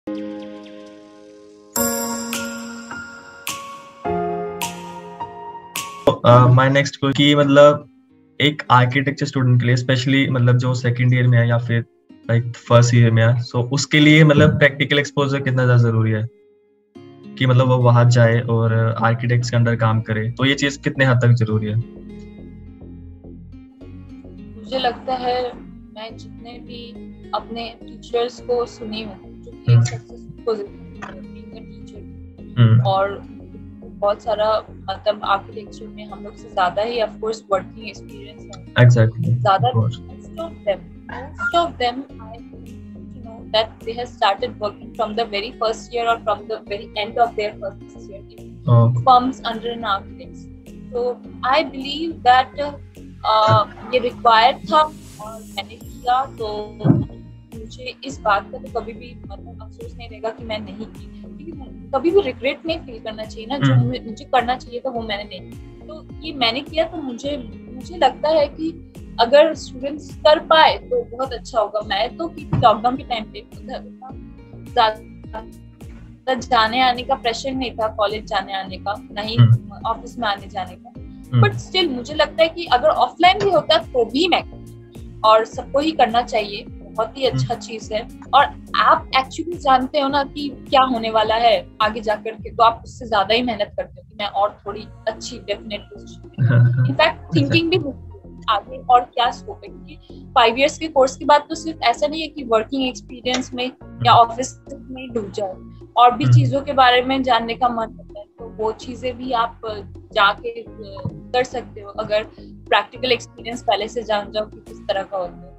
My next question कि मतलब एक आर्किटेक्चर स्टूडेंट के लिए स्पेशली मतलब जो सेकंड ईयर में है या फिर लाइक फर्स्ट ईयर में है, सो उसके लिए मतलब प्रैक्टिकल एक्सपोजर कितना ज्यादा जरूरी है कि मतलब वो वहां जाए और आर्किटेक्ट्स के अंदर काम करे, तो ये चीज कितने हद तक जरूरी है? मुझे लगता है मैं जितने भी अपने टीचर्स को सुनी हूँ जो कि एक सक्सेसफुल पोजीशन टीचर और बहुत सारा मतलब आर्किटेक्चर में हम लोग से ज्यादा ही ऑफ कोर्स वर्किंग एक्सपीरियंस है। एग्जैक्टली, ज्यादा most of them I you know that they have started working from the very first year or from the very end of their first year in firms under an architect. So I believe that ये required था और मैंने किया, तो मुझे इस बात का तो कभी भी मतलब अफसोस नहीं रहेगा कि मैं नहीं की, क्योंकि कभी भी रिग्रेट नहीं फील करना चाहिए ना। जो मुझे करना चाहिए था वो मैंने नहीं, तो ये मैंने किया। तो मुझे लगता है कि अगर स्टूडेंट्स कर पाए तो बहुत अच्छा होगा। मैं तो लॉकडाउन के टाइम पे ज्यादा जाने आने का प्रेशर नहीं था, कॉलेज जाने आने का, ना ही ऑफिस में आने जाने का, बट स्टिल मुझे लगता है कि अगर ऑफलाइन भी होता तो भी मैं, और सबको ही करना चाहिए, बहुत ही अच्छा चीज है। और आप एक्चुअली जानते हो ना कि क्या होने वाला है आगे जाकर के, तो आप उससे ज्यादा ही मेहनत करते हो कि मैं और थोड़ी अच्छी डेफिनेट पोजीशन, इनफैक्ट थिंकिंग भी आगे और क्या स्कोप है, क्योंकि 5 इयर्स के कोर्स के बाद तो सिर्फ ऐसा नहीं है कि वर्किंग एक्सपीरियंस में या ऑफिस में डूब जाए, और भी चीजों के बारे में जानने का मन होता है, तो वो चीजें भी आप जाके कर सकते हो अगर प्रैक्टिकल एक्सपीरियंस पहले से जान जाओ कि किस तरह का होता है।